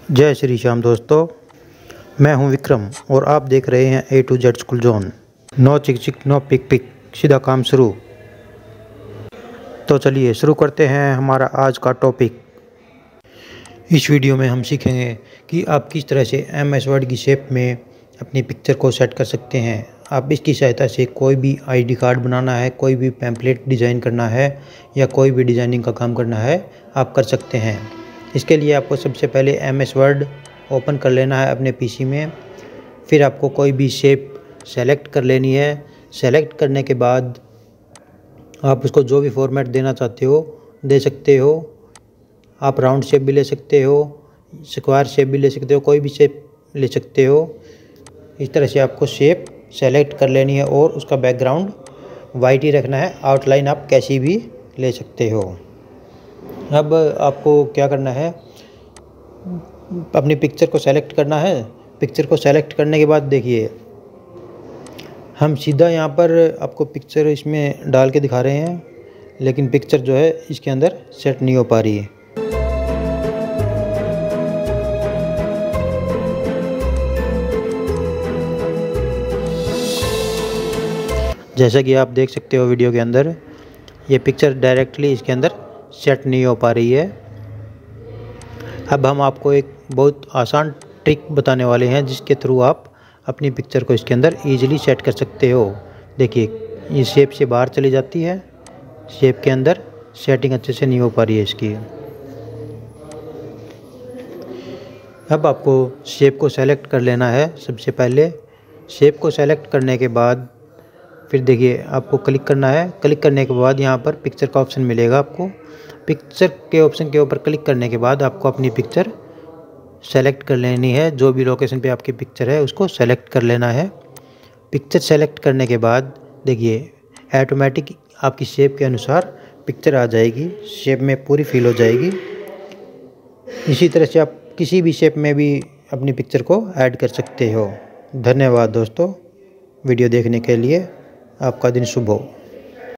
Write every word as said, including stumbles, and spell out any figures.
जय श्री श्याम दोस्तों, मैं हूं विक्रम और आप देख रहे हैं A to Z school zone. No चिक चिक नो पिक पिक, सीधा काम शुरू। तो चलिए शुरू करते हैं हमारा आज का टॉपिक। इस वीडियो में हम सीखेंगे कि आप किस तरह से एम एस वर्ड की शेप में अपनी पिक्चर को सेट कर सकते हैं। आप इसकी सहायता से कोई भी आईडी कार्ड बनाना है, कोई भी पैम्पलेट डिज़ाइन करना है या कोई भी डिज़ाइनिंग का काम करना है, आप कर सकते हैं। इसके लिए आपको सबसे पहले एम एस वर्ड ओपन कर लेना है अपने पीसी में। फिर आपको कोई भी शेप सेलेक्ट कर लेनी है। सेलेक्ट करने के बाद आप उसको जो भी फॉर्मेट देना चाहते हो दे सकते हो। आप राउंड शेप भी ले सकते हो, स्क्वायर शेप भी ले सकते हो, कोई भी शेप ले सकते हो। इस तरह से आपको शेप सेलेक्ट कर लेनी है और उसका बैकग्राउंड वाइट ही रखना है। आउटलाइन आप कैसी भी ले सकते हो। अब आपको क्या करना है, अपनी पिक्चर को सेलेक्ट करना है। पिक्चर को सेलेक्ट करने के बाद देखिए, हम सीधा यहाँ पर आपको पिक्चर इसमें डाल के दिखा रहे हैं, लेकिन पिक्चर जो है इसके अंदर सेट नहीं हो पा रही है। जैसा कि आप देख सकते हो वीडियो के अंदर, ये पिक्चर डायरेक्टली इसके अंदर सेट नहीं हो पा रही है। अब हम आपको एक बहुत आसान ट्रिक बताने वाले हैं जिसके थ्रू आप अपनी पिक्चर को इसके अंदर इजीली सेट कर सकते हो। देखिए, ये शेप से बाहर चली जाती है, शेप के अंदर सेटिंग अच्छे से नहीं हो पा रही है इसकी। अब आपको शेप को सेलेक्ट कर लेना है। सबसे पहले शेप को सेलेक्ट करने के बाद फिर देखिए आपको क्लिक करना है। क्लिक करने के बाद यहाँ पर पिक्चर का ऑप्शन मिलेगा आपको। पिक्चर के ऑप्शन के ऊपर क्लिक करने के बाद आपको अपनी पिक्चर सेलेक्ट कर लेनी है। जो भी लोकेशन पे आपकी पिक्चर है उसको सेलेक्ट कर लेना है। पिक्चर सेलेक्ट करने के बाद देखिए ऑटोमेटिक आपकी शेप के अनुसार पिक्चर आ जाएगी, शेप में पूरी फिल हो जाएगी। इसी तरह से आप किसी भी शेप में भी अपनी पिक्चर को ऐड कर सकते हो। धन्यवाद दोस्तों, वीडियो देखने के लिए। आपका दिन शुभ हो।